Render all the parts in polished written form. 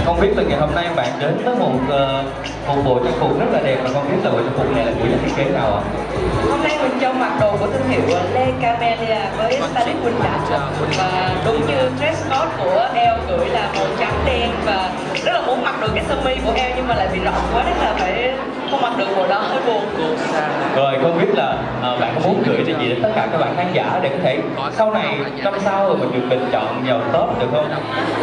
Không biết là ngày hôm nay bạn đến với một bộ trang phục rất là đẹp, và không biết là bộ trang phục này là của nhà thiết kế nào ạ? Hôm nay mình trong mặc đồ của thương hiệu Le Camellia với stylist Quỳnh Đặng, và đúng như dress code của Elle gửi là màu trắng đen, và rất là muốn mặc được cái sơ mi của Elle nhưng mà lại bị rộng quá nên là phải không mặc được bộ đó, hơi buồn. Rồi không biết là bạn có muốn gửi điều gì đến tất cả các bạn khán giả để có thể sau này năm sau rồi mình được bình chọn vào top được không?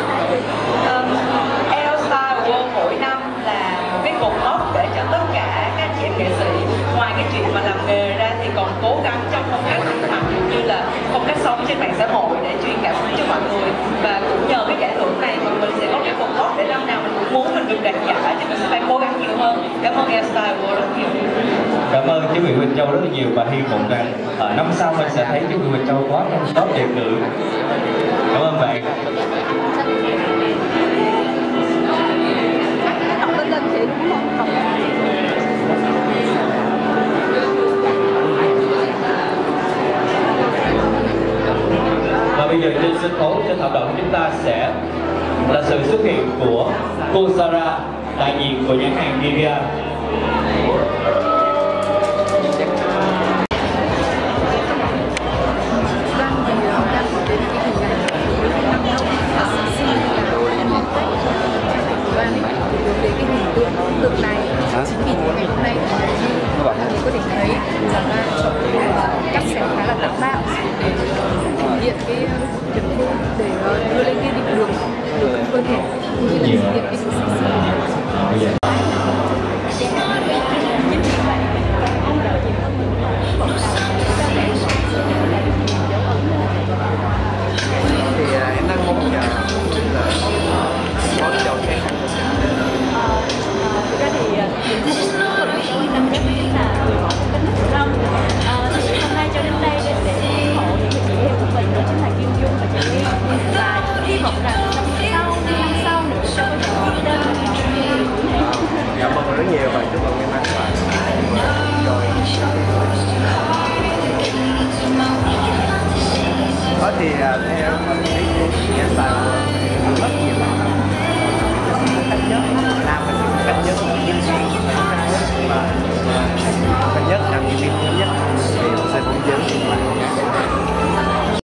Elle Style World mỗi năm là một cái cột mốc để cho tất cả các chị em nghệ sĩ, ngoài cái chuyện mà làm nghề ra thì còn cố gắng trong phong cách ăn mặc cũng như là phong cách sống trên mạng xã hội để truyền cảm hứng cho mọi người. Và cũng nhờ cái giải thưởng này mà mình sẽ có cái cột mốc để năm nào mình cũng muốn mình được đạt giải, thì mình sẽ phải cố gắng nhiều hơn. Cảm ơn Elle Style World rất nhiều. Cảm ơn chú Nguyễn Huỳnh Châu rất là nhiều, và hy vọng rằng năm sau mình sẽ thấy chú Nguyễn Huỳnh Châu có trong top đẹp nữ. Cảm ơn bạn. Và bây giờ trên sân khấu, trên hoạt động chúng ta sẽ là sự xuất hiện của cô Sarah, đại diện của nhãn hàng Vivian. Tượng này chính vì ngày hôm nay các bạn có thể thấy là cắt xẻ khá là táo bạo để thể hiện cái điểm phương, để đưa lên cái định đường cơ thể cũng như là thể hiện cái sự sexy. Thì em đang mong chờ là có cái đầu tiên. Thực ra thì những cái của tôi năm nhất là tính Phụ Long. Thì hôm nay cho đến đây để ủng hộ những người chị em của mình, đó chính là Kim Dung và Trần Liên, và hy vọng rằng năm sau nữa sẽ có những tên Cảm ơn rất nhiều và chúc mừng em ăn các bạn rồi. Đó thì theo mình thấy cái style rất nhiều